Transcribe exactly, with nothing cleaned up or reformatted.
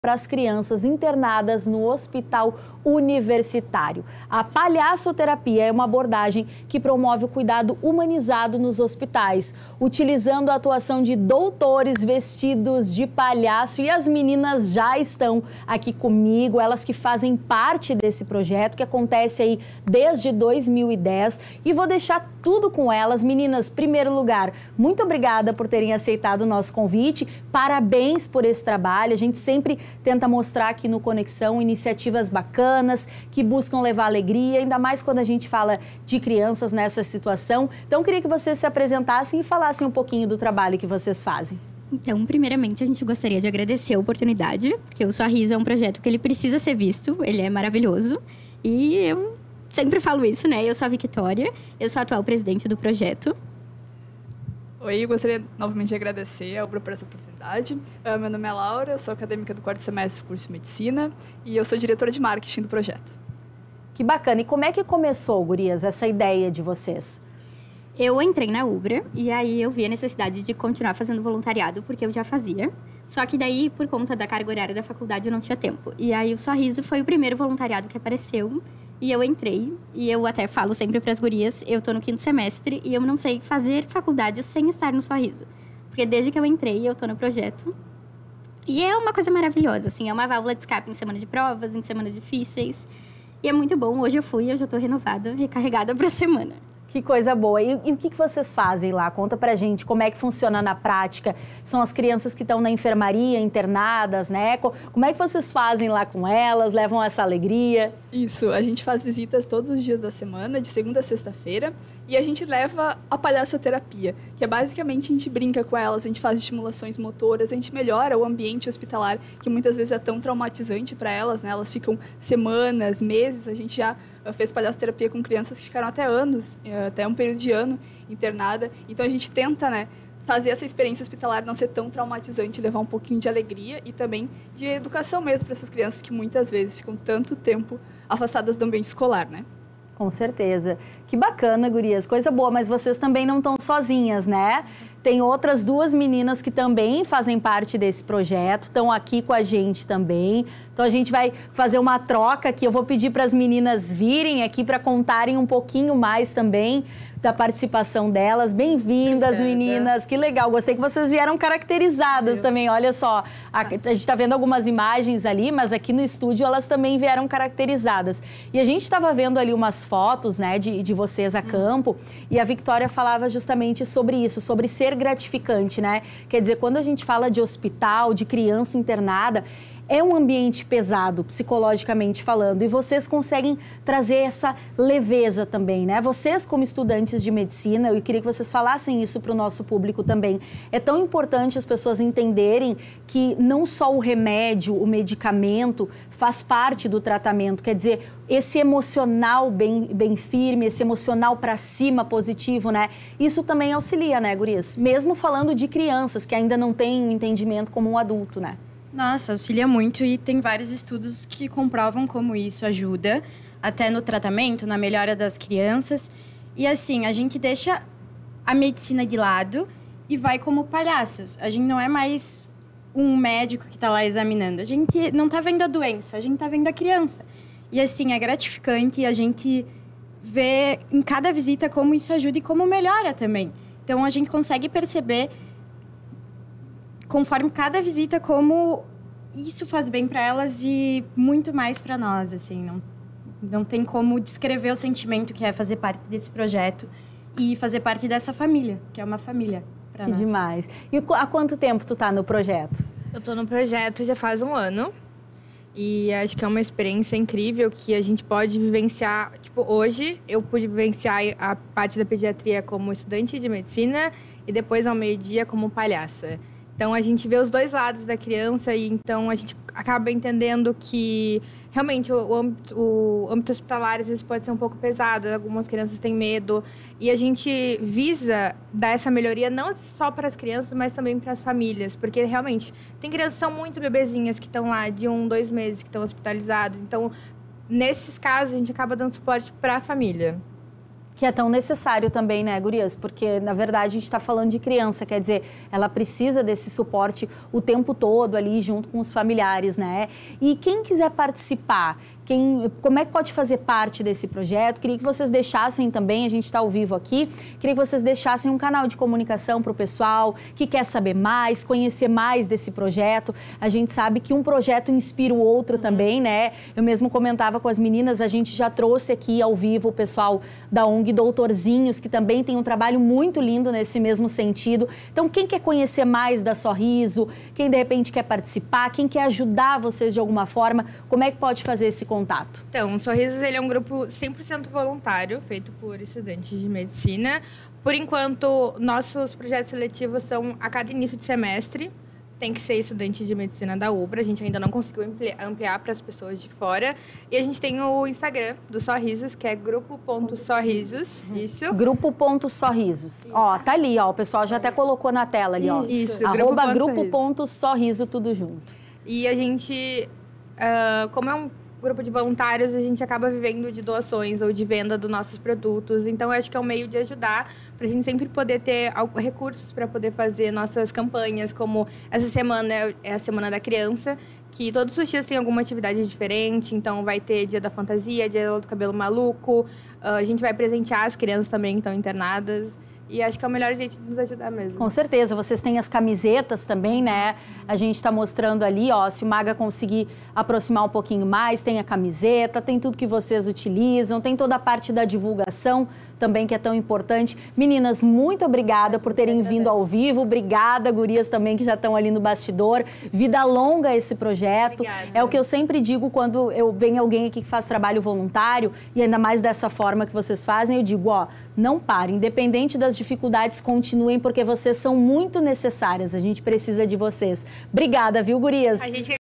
para as crianças internadas no hospital universitário. A palhaçoterapia é uma abordagem que promove o cuidado humanizado nos hospitais, utilizando a atuação de doutores vestidos de palhaço. E as meninas já estão aqui comigo, elas que fazem parte desse projeto que acontece aí desde dois mil e dez. E vou deixar tudo com elas. Meninas, primeiro lugar, muito obrigada por terem aceitado o nosso convite. Parabéns por esse trabalho. A gente sempre tenta mostrar aqui no Conexão iniciativas bacanas que buscam levar alegria, ainda mais quando a gente fala de crianças nessa situação. Então, queria que vocês se apresentassem e falassem um pouquinho do trabalho que vocês fazem. Então, primeiramente, a gente gostaria de agradecer a oportunidade, porque o Sorriso é um projeto que ele precisa ser visto, ele é maravilhoso. E eu sempre falo isso, né? Eu sou a Victória, eu sou a atual presidente do projeto. Oi, eu gostaria novamente de agradecer a Ubra por essa oportunidade. Uh, meu nome é Laura, eu sou acadêmica do quarto semestre do curso de Medicina e eu sou diretora de marketing do projeto. Que bacana! E como é que começou, gurias, essa ideia de vocês? Eu entrei na Ubra e aí eu vi a necessidade de continuar fazendo voluntariado, porque eu já fazia. Só que daí, por conta da carga horária da faculdade, eu não tinha tempo. E aí o Sorriso foi o primeiro voluntariado que apareceu. E eu entrei, e eu até falo sempre para as gurias, eu tô no quinto semestre e eu não sei fazer faculdade sem estar no Sorriso. Porque desde que eu entrei, eu tô no projeto. E é uma coisa maravilhosa, assim, é uma válvula de escape em semana de provas, em semanas difíceis. E é muito bom, hoje eu fui, eu já tô renovada, recarregada pra semana. Que coisa boa. E, e o que, que vocês fazem lá? Conta pra gente como é que funciona na prática. São as crianças que estão na enfermaria, internadas, né? Como é que vocês fazem lá com elas? Levam essa alegria? Isso, a gente faz visitas todos os dias da semana, de segunda a sexta-feira, e a gente leva a palhaçoterapia, que é basicamente a gente brinca com elas, a gente faz estimulações motoras, a gente melhora o ambiente hospitalar, que muitas vezes é tão traumatizante para elas, né? Elas ficam semanas, meses, a gente já fez palhaçoterapia com crianças que ficaram até anos, até um período de ano internada. Então a gente tenta, né, fazer essa experiência hospitalar não ser tão traumatizante, levar um pouquinho de alegria e também de educação mesmo para essas crianças que muitas vezes ficam tanto tempo afastadas do ambiente escolar, né? Com certeza. Que bacana, gurias. Coisa boa, mas vocês também não estão sozinhas, né? Tem outras duas meninas que também fazem parte desse projeto, estão aqui com a gente também. Então, a gente vai fazer uma troca aqui. Eu vou pedir para as meninas virem aqui para contarem um pouquinho mais também da participação delas. Bem-vindas, meninas. Que legal. Gostei que vocês vieram caracterizadas Eu. também. Olha só, a, a gente está vendo algumas imagens ali, mas aqui no estúdio elas também vieram caracterizadas. E a gente estava vendo ali umas fotos, né, de, de vocês a campo, e a Victória falava justamente sobre isso, sobre ser gratificante, né? Quer dizer, quando a gente fala de hospital, de criança internada, é um ambiente pesado, psicologicamente falando, e vocês conseguem trazer essa leveza também, né? Vocês, como estudantes de medicina, eu queria que vocês falassem isso para o nosso público também. É tão importante as pessoas entenderem que não só o remédio, o medicamento faz parte do tratamento, quer dizer, esse emocional bem, bem firme, esse emocional para cima, positivo, né? Isso também auxilia, né, gurias? Mesmo falando de crianças que ainda não têm um entendimento como um adulto, né? Nossa, auxilia muito e tem vários estudos que comprovam como isso ajuda, até no tratamento, na melhora das crianças. E assim, a gente deixa a medicina de lado e vai como palhaços. A gente não é mais um médico que está lá examinando. A gente não está vendo a doença, a gente está vendo a criança. E assim, é gratificante a gente ver em cada visita como isso ajuda e como melhora também. Então, a gente consegue perceber, conforme cada visita, como isso faz bem para elas e muito mais para nós, assim. Não, não tem como descrever o sentimento que é fazer parte desse projeto e fazer parte dessa família, que é uma família para nós. Que demais. E há quanto tempo tu tá no projeto? Eu tô no projeto já faz um ano e acho que é uma experiência incrível que a gente pode vivenciar. Tipo, hoje eu pude vivenciar a parte da pediatria como estudante de medicina e depois ao meio-dia como palhaça. Então, a gente vê os dois lados da criança e, então, a gente acaba entendendo que, realmente, o, o, âmbito, o âmbito hospitalar, às vezes, pode ser um pouco pesado. Algumas crianças têm medo. E a gente visa dar essa melhoria não só para as crianças, mas também para as famílias. Porque, realmente, tem crianças que são muito bebezinhas, que estão lá de um, dois meses, que estão hospitalizados. Então, nesses casos, a gente acaba dando suporte para a família. Que é tão necessário também, né, gurias? Porque, na verdade, a gente está falando de criança, quer dizer, ela precisa desse suporte o tempo todo ali, junto com os familiares, né? E quem quiser participar, quem, como é que pode fazer parte desse projeto? Queria que vocês deixassem também, a gente está ao vivo aqui, queria que vocês deixassem um canal de comunicação para o pessoal que quer saber mais, conhecer mais desse projeto. A gente sabe que um projeto inspira o outro também, né? Eu mesmo comentava com as meninas, a gente já trouxe aqui ao vivo o pessoal da O N G Doutorzinhos, que também tem um trabalho muito lindo nesse mesmo sentido. Então, quem quer conhecer mais da Sorriso, quem de repente quer participar, quem quer ajudar vocês de alguma forma, como é que pode fazer esse contato? Então, o Sorrisos ele é um grupo cem por cento voluntário, feito por estudantes de medicina. Por enquanto, nossos projetos seletivos são a cada início de semestre. Tem que ser estudante de medicina da U B R A. A gente ainda não conseguiu ampliar para as pessoas de fora. E a gente tem o Instagram do Sorrisos, que é grupo.sorrisos. Isso. Grupo.sorrisos. Ó, tá ali, ó. O pessoal já até colocou na tela ali, ó. Isso. Arroba grupo.sorriso, tudo junto. E a gente, uh, como é um grupo de voluntários, a gente acaba vivendo de doações ou de venda dos nossos produtos. Então, eu acho que é um meio de ajudar para a gente sempre poder ter recursos para poder fazer nossas campanhas, como essa semana é a Semana da Criança, que todos os dias tem alguma atividade diferente. Então, vai ter Dia da Fantasia, Dia do Cabelo Maluco. A gente vai presentear as crianças também que estão internadas. E acho que é o melhor jeito de nos ajudar mesmo. Com certeza. Vocês têm as camisetas também, né? A gente está mostrando ali, ó, se o Maga conseguir aproximar um pouquinho mais, tem a camiseta, tem tudo que vocês utilizam, tem toda a parte da divulgação também, que é tão importante. Meninas, muito obrigada por terem vindo ao vivo. Obrigada, gurias também, que já estão ali no bastidor. Vida longa esse projeto. Obrigada. É o que eu sempre digo quando eu venho alguém aqui que faz trabalho voluntário, e ainda mais dessa forma que vocês fazem, eu digo, ó, não parem. Independente das dificuldades, continuem, porque vocês são muito necessárias. A gente precisa de vocês. Obrigada, viu, gurias? A gente